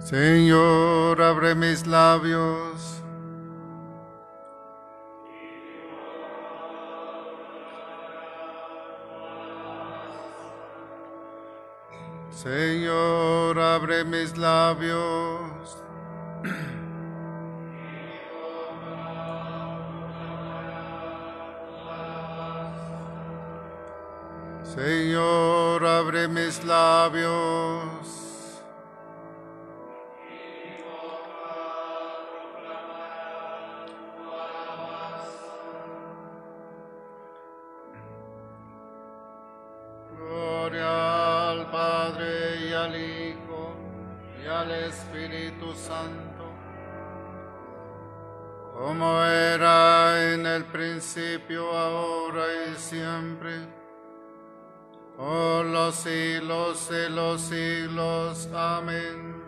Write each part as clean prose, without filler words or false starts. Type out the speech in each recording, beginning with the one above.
Señor, abre mis labios. Señor, abre mis labios. Señor, abre mis labios. Gloria al Padre y al Hijo y al Espíritu Santo, como era en el principio, ahora y siempre, por los siglos de los siglos. Amén.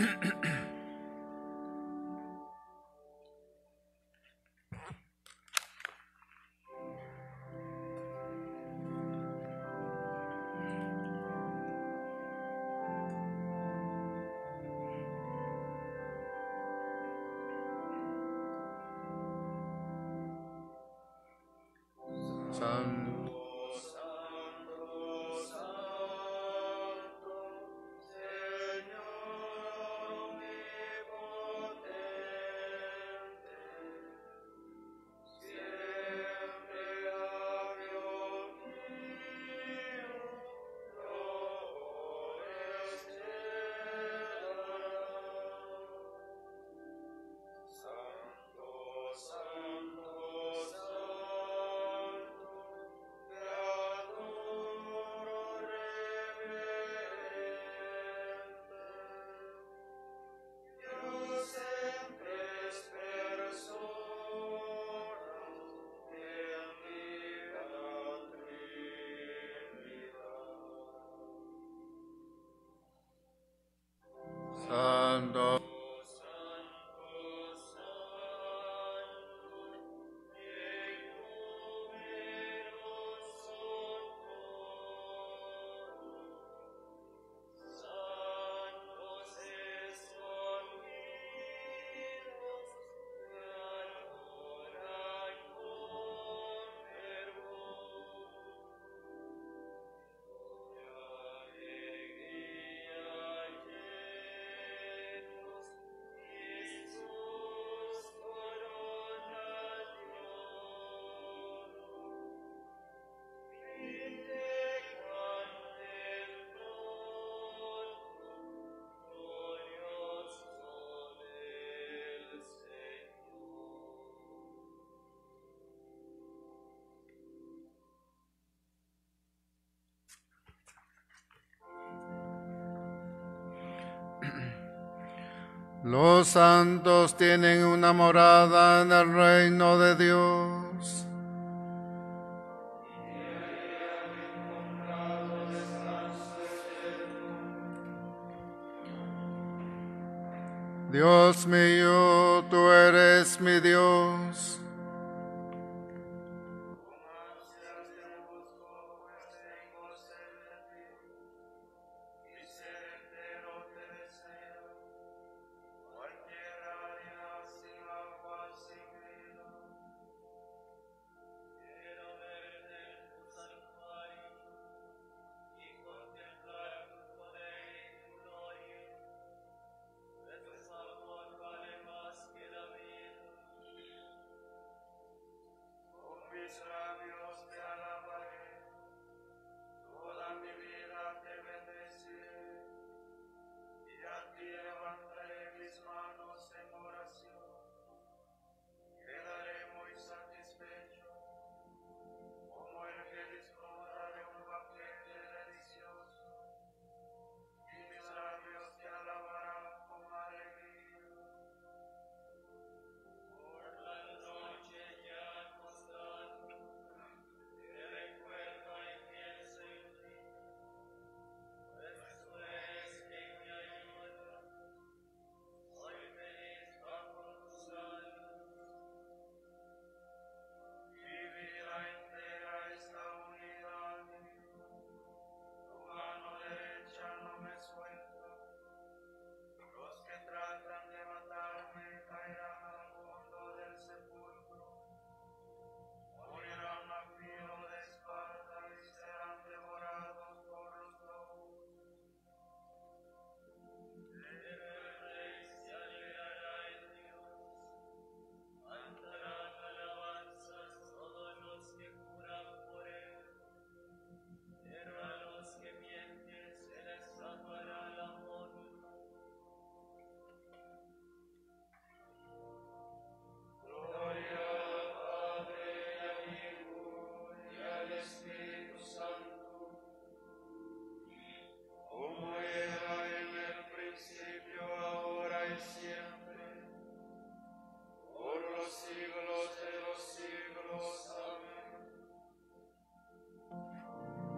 Santo. Santo. Los santos tienen una morada en el reino de Dios. Dios mío, tú eres mi Dios.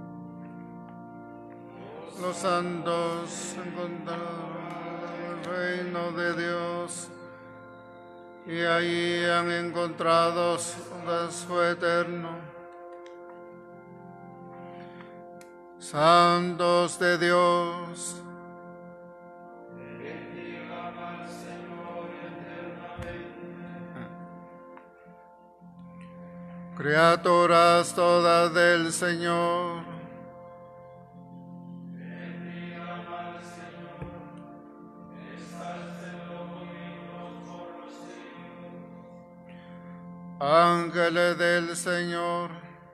Los santos encontraron el reino de Dios, y allí han encontrado su eterno. Santos de Dios, criaturas todas del Señor, ángeles del Señor,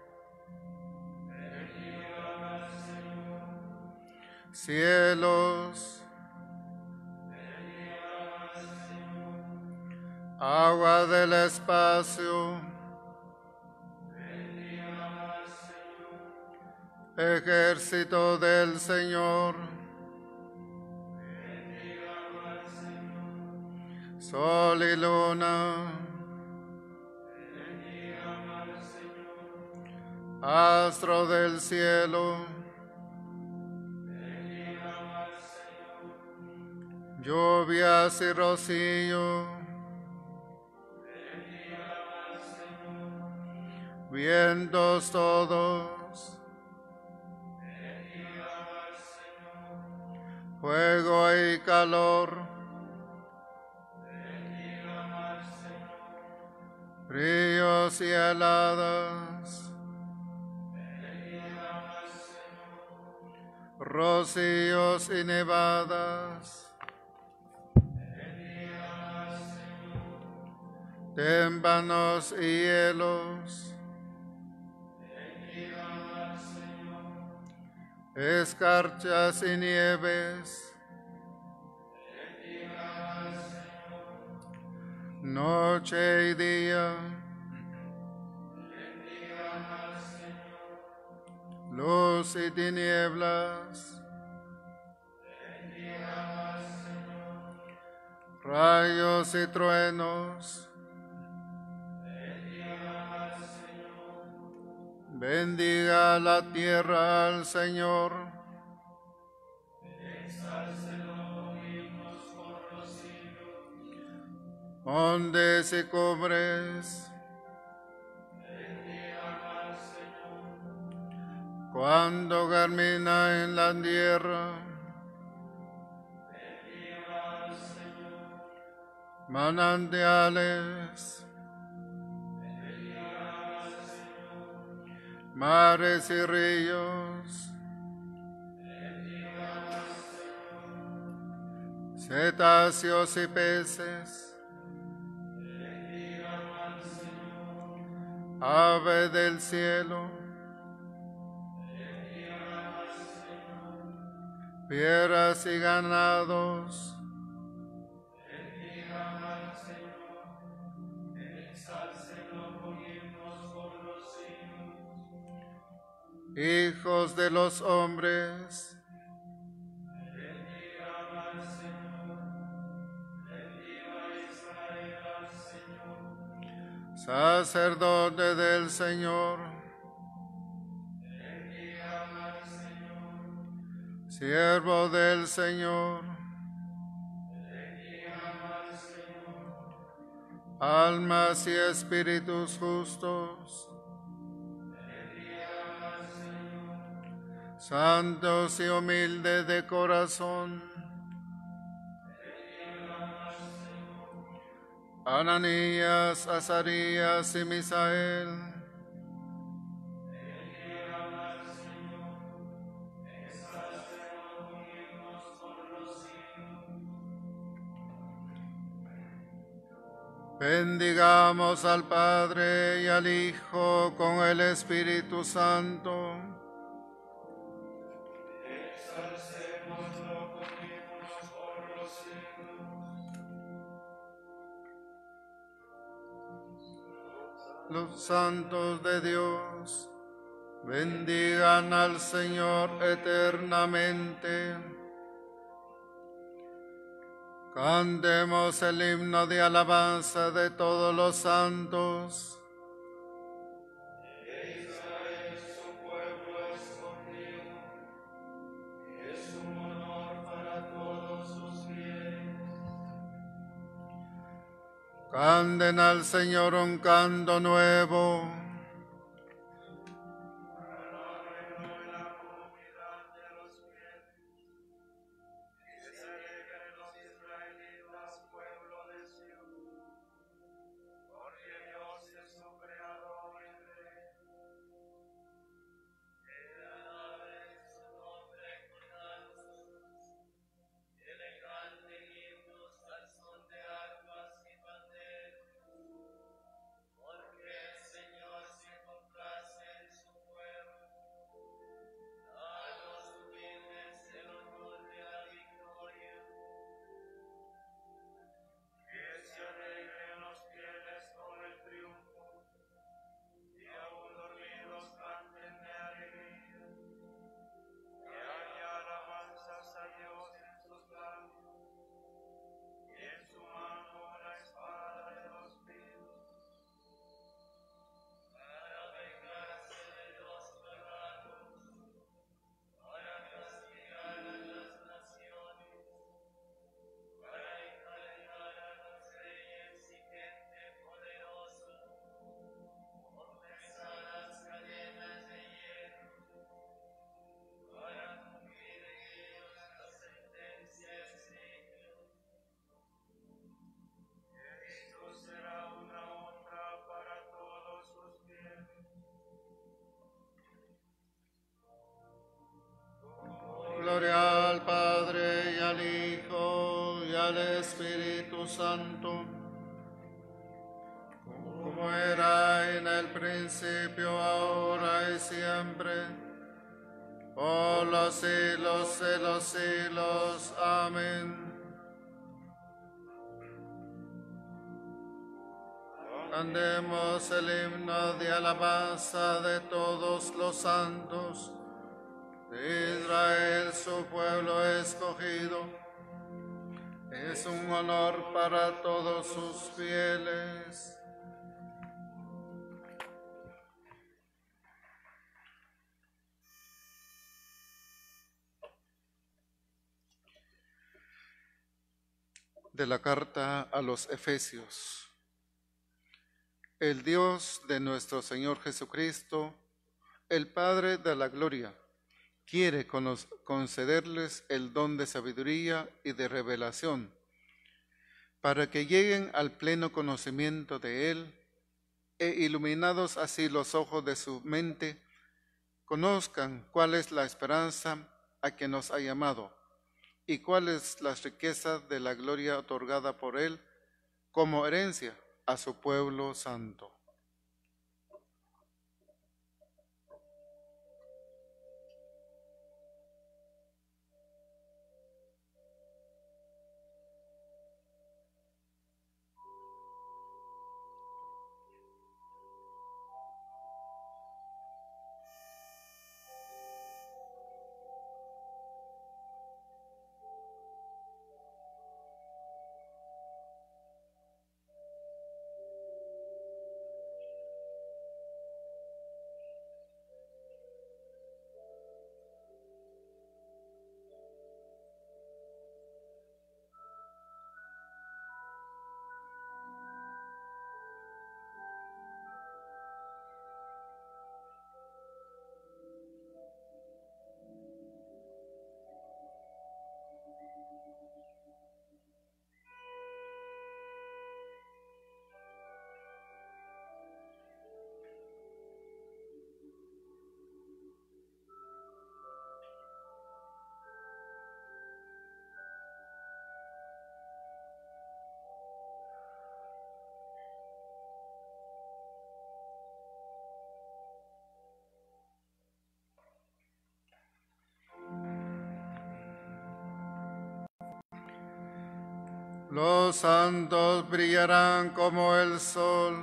cielos, agua del espacio, ejército del Señor, sol y luna, astro del cielo, lluvias y rocío, vientos todos, fuego y calor, fríos y heladas, rocíos y nevadas, témpanos y hielos, escarchas y nieves, noche y día, luz y tinieblas, rayos y truenos, bendiga la tierra al Señor, montes y cumbres, cuando germina en la tierra, manantiales, mares y ríos, cetáceos y peces, ave del cielo, fieras y ganados, hijos de los hombres, sacerdote del Señor, siervo del Señor, almas y espíritus justos, santos y humildes de corazón, Ananías, Azarías y Misael, bendigamos al Padre y al Hijo con el Espíritu Santo. Los santos de Dios bendigan al Señor eternamente. Cantemos el himno de alabanza de todos los santos. Canten al Señor un canto nuevo. Gloria al Padre y al Hijo y al Espíritu Santo, como era en el principio, ahora y siempre, por los siglos de los siglos. Amén. Cantemos el himno de alabanza de todos los santos, de Israel su pueblo escogido. Es un honor para todos sus fieles. De la carta a los Efesios. El Dios de nuestro Señor Jesucristo, el Padre de la gloria, quiere concederles el don de sabiduría y de revelación, para que lleguen al pleno conocimiento de Él, e iluminados así los ojos de su mente, conozcan cuál es la esperanza a que nos ha llamado, y cuáles las riquezas de la gloria otorgada por Él como herencia a su pueblo santo. Los santos brillarán como el sol.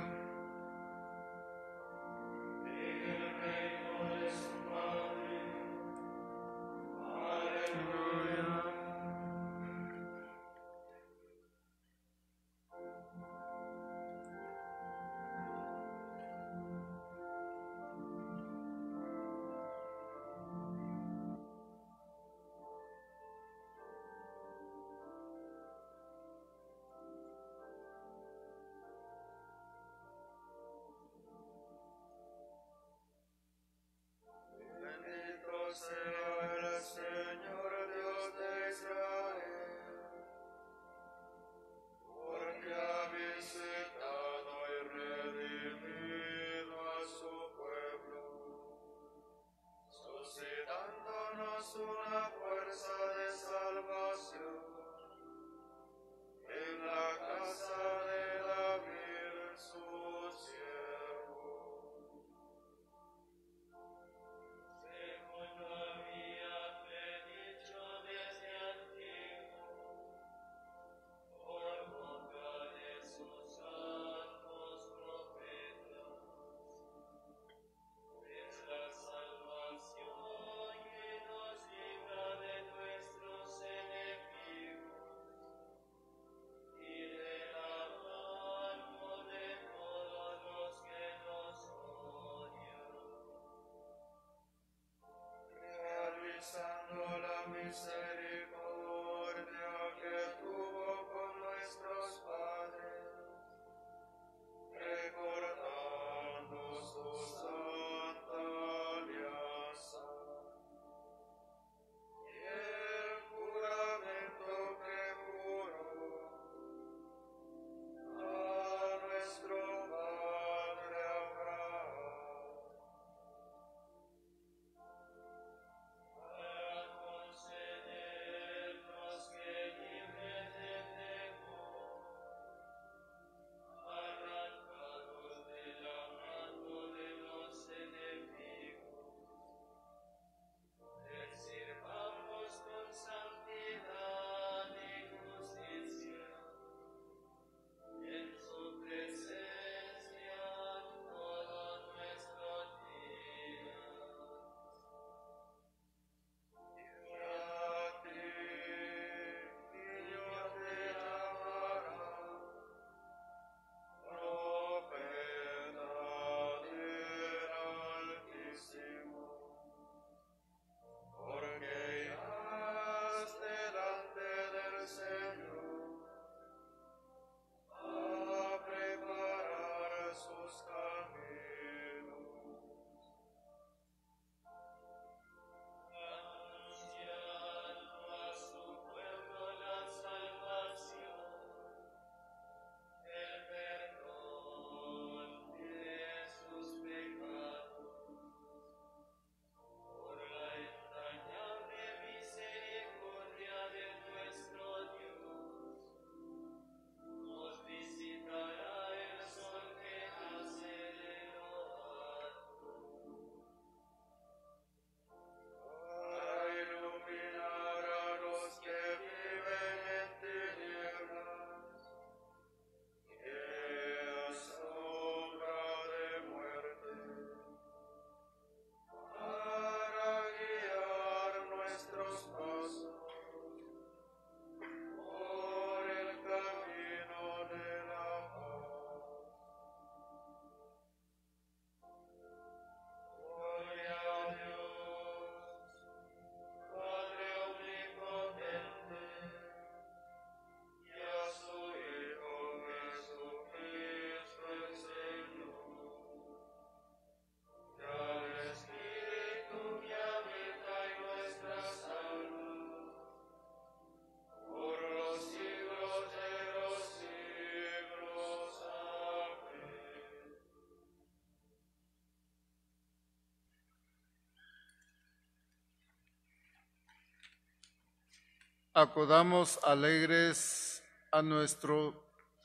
Acudamos alegres a nuestro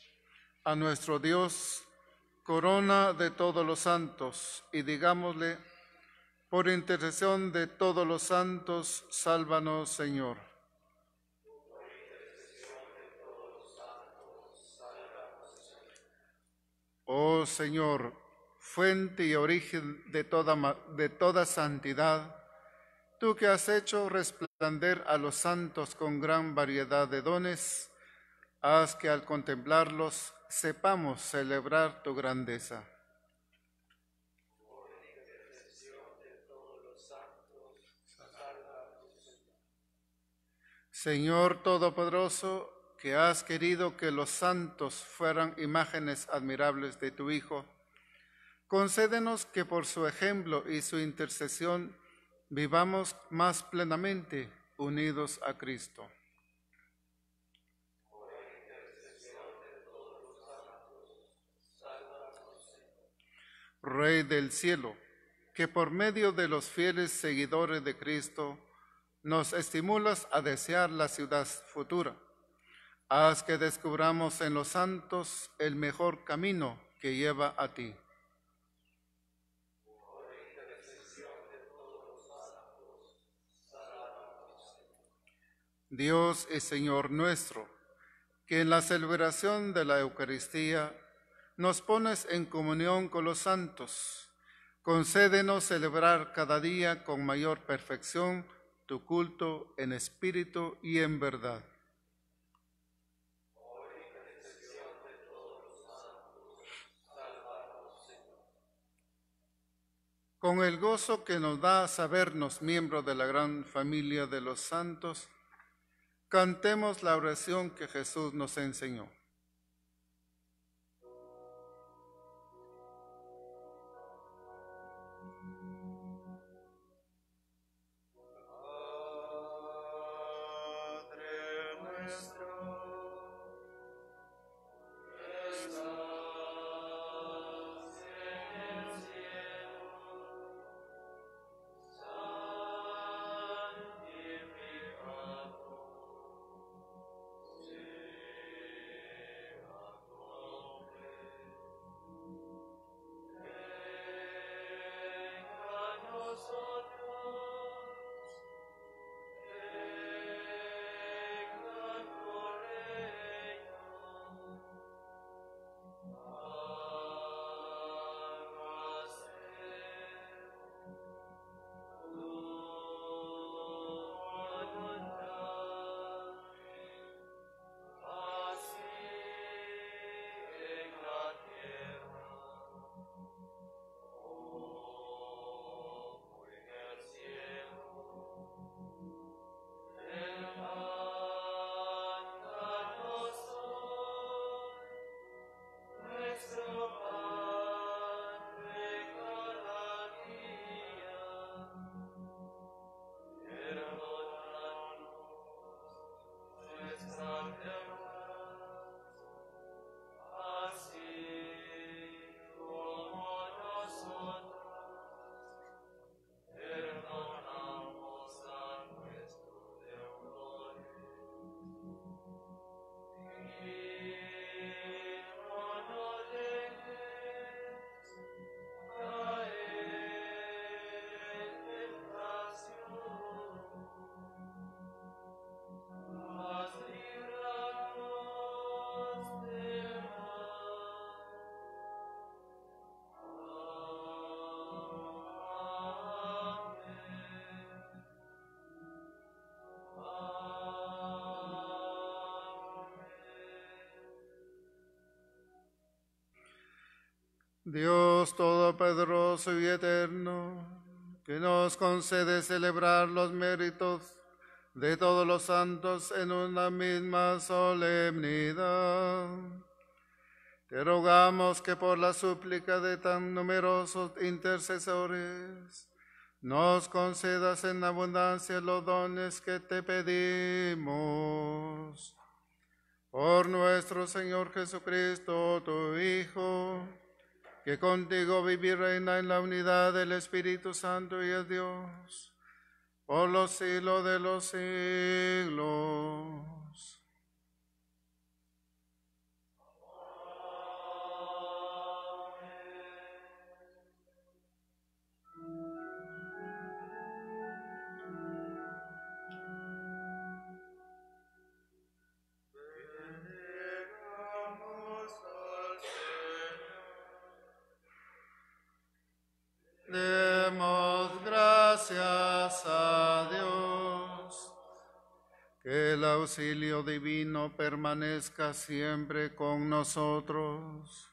Dios, corona de todos los santos, y digámosle, por intercesión de todos los santos, sálvanos, Señor. Oh Señor, fuente y origen de toda santidad, tú que has hecho resplandecer a los santos con gran variedad de dones, haz que al contemplarlos sepamos celebrar tu grandeza. Señor Todopoderoso, que has querido que los santos fueran imágenes admirables de tu Hijo, concédenos que por su ejemplo y su intercesión vivamos más plenamente unidos a Cristo. Rey del cielo, que por medio de los fieles seguidores de Cristo nos estimulas a desear la ciudad futura, haz que descubramos en los santos el mejor camino que lleva a ti. Dios y Señor nuestro, que en la celebración de la Eucaristía nos pones en comunión con los santos, concédenos celebrar cada día con mayor perfección tu culto en espíritu y en verdad. Con el gozo que nos da sabernos miembros de la gran familia de los santos, cantemos la oración que Jesús nos enseñó. Dios Todopoderoso y Eterno, que nos concede celebrar los méritos de todos los santos en una misma solemnidad, te rogamos que por la súplica de tan numerosos intercesores nos concedas en abundancia los dones que te pedimos. Por nuestro Señor Jesucristo, tu Hijo, que contigo vive y reina en la unidad del Espíritu Santo y es Dios, por los siglos de los siglos. Demos gracias a Dios. Que el auxilio divino permanezca siempre con nosotros.